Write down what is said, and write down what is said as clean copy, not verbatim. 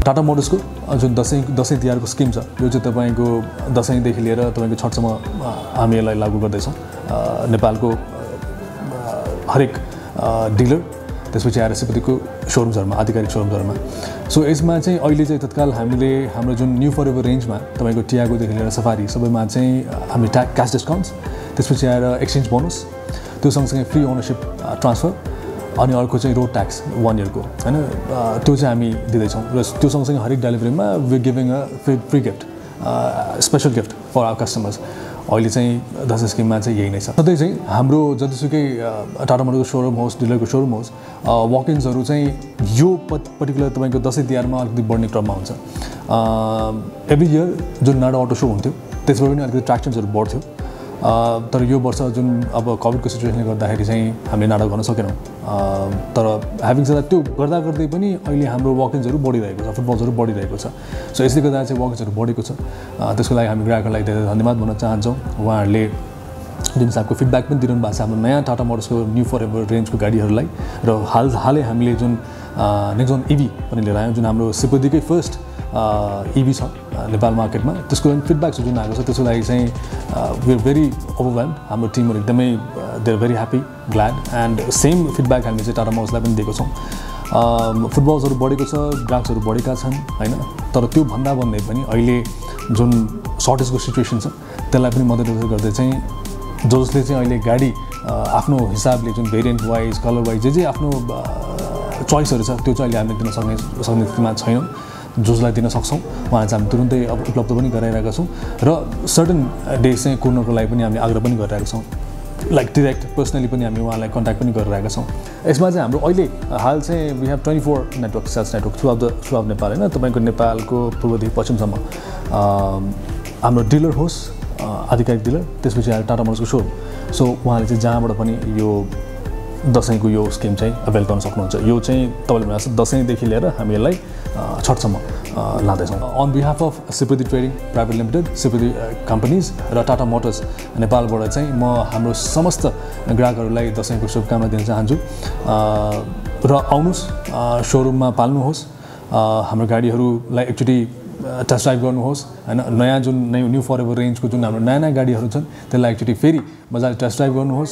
टाटा मोटर्सको जुन दसैँ तिहारको स्किम छ यो चाहिँ तपाईँको दसैँदेखि लिएर तपाईँको छठसम्म हामी यसलाई लागू गर्दैछौँ नेपालको हरेक डिलर त्यसपछि आएर सिपतिको सोरुम्सहरूमा आधिकारिक सोरुम्सहरूमा। सो यसमा चाहिँ अहिले चाहिँ तत्काल हामीले हाम्रो जुन न्यू फरएभर रेन्जमा तपाईँको टियागोदेखि लिएर सफारी सबैमा चाहिँ हामी क्यास डिस्काउन्ट्स, त्यसपछि आएर एक्सचेन्ज बोनस, त्यो सँगसँगै फ्री ओनरसिप ट्रान्सफर, अनि अर्को चाहिँ रोड ट्याक्स 1 इयरको हैन, त्यो चाहिँ हामी दिँदैछौँ। र त्यो सँगसँगै हरेक डेलिभरीमा we giving a free gift, special gift for our customers. अहिले चाहिँ दसैँ स्किममा चाहिँ यही नै छ। सधैँ चाहिँ हाम्रो जतिसुकै टाटा मोटरको सोरुम होस्, डिलरको सोरुम होस्, वक-इन्सहरू चाहिँ यो पर्टिकुलर तपाईँको दसैँ तिहारमा अलिकति बढ्ने क्रममा हुन्छ। एभ्री इयर जुन नाडा अटो सो हुन्थ्यो त्यसबाट पनि अलिकति ट्र्याक्सन्सहरू बढ्थ्यो, तर यो वर्ष जुन अब कोभिडको सिचुएसनले गर्दाखेरि चाहिँ हामीले नाटक गर्न सकेनौँ। तर ह्याभिङ सेड त्यो गर्दा गर्दै पनि अहिले हाम्रो वक-इन्सहरू बढिरहेको छ, फुटबल्सहरू बढिरहेको छ। सो यसले गर्दा चाहिँ वक-इन्सहरू बढेको छ। त्यसको लागि हामी ग्राहकहरूलाई धेरै धन्यवाद भन्न चाहन्छौँ। उहाँहरूले जुन हिसाबको फिडब्याक पनि दिनु भएको छ हाम्रो नयाँ टाटा मोटर्सको न्यू फरएभर रेन्जको गाडीहरूलाई। र हालै हामीले जुन नेक्सोन इभी पनि लिएर आयौँ, जुन हाम्रो सिपतिकै फर्स्ट इभी छ नेपाल मार्केटमा, त्यसको फिडब्याक जुन आएको छ त्यसको लागि चाहिँ वी आर भेरी ओभरवेल्म। हाम्रो टिमहरू एकदमै they are very happy, glad, and same feedback हामीले चाहिँ टाटा मोटर्सलाई पनि दिएको छौँ। फुटबल्सहरू बढेको छ, ग्राहकहरू बढेका छन् होइन, तर त्यो भन्दा भन्दै पनि अहिले जुन सर्टेजको सिचुएसन छ त्यसलाई पनि मध्यनजर गर्दै चाहिँ जसले चाहिँ अहिले गाडी आफ्नो हिसाबले जुन भेरिएन्ट वाइज, कलर वाइज जे आफ्नो चोइसहरू छ त्यो चाहिँ अहिले हामीले दिन सक्ने स्थितिमा छैनौँ। जसलाई दिन सक्छौँ उहाँ चाहिँ हामी तुरुन्तै अब उपलब्ध पनि गराइरहेका छौँ। र सर्टन डेज चाहिँ कुर्नको लागि पनि हामीले आग्रह पनि गरिरहेका छौँ, लाइक डिरेक्ट पर्सनली पनि हामी उहाँलाई कन्ट्याक्ट पनि गरिरहेका छौँ। यसमा चाहिँ हाम्रो अहिले हाल चाहिँ we have 24 network, sales network through of Nepal होइन, तपाईँको नेपालको पूर्वदेखि पश्चिमसम्म हाम्रो डिलर होस्, आधिकारिक डिलर, त्यसपछि आएर टाटा मोटर्सको सोरुम। सो उहाँले चाहिँ जहाँबाट पनि यो दसैँको यो स्किम चाहिँ अवेल गर्न सक्नुहुन्छ। यो चाहिँ तपाईँले भनेको दसैँदेखि लिएर हामी यसलाई छठसम्म लाँदैछौँ। On behalf of Sipradi trading private limited, Sipradi companies र टाटा मोटर्स नेपालबाट चाहिँ म हाम्रो समस्त ग्राहकहरूलाई दसैँको शुभकामना दिन चाहन्छु। र आउनुहोस्, सोरुममा पाल्नुहोस्, हाम्रो गाडीहरूलाई एकचोटि टेस्ट ड्राइभ गर्नुहोस् होइन। नयाँ जुन न्यू फरएभर रेन्जको जुन हाम्रो नयाँ गाडीहरू छन् त्यसलाई एकचोटि फेरि मजाले टेस्ट ड्राइभ गर्नुहोस्।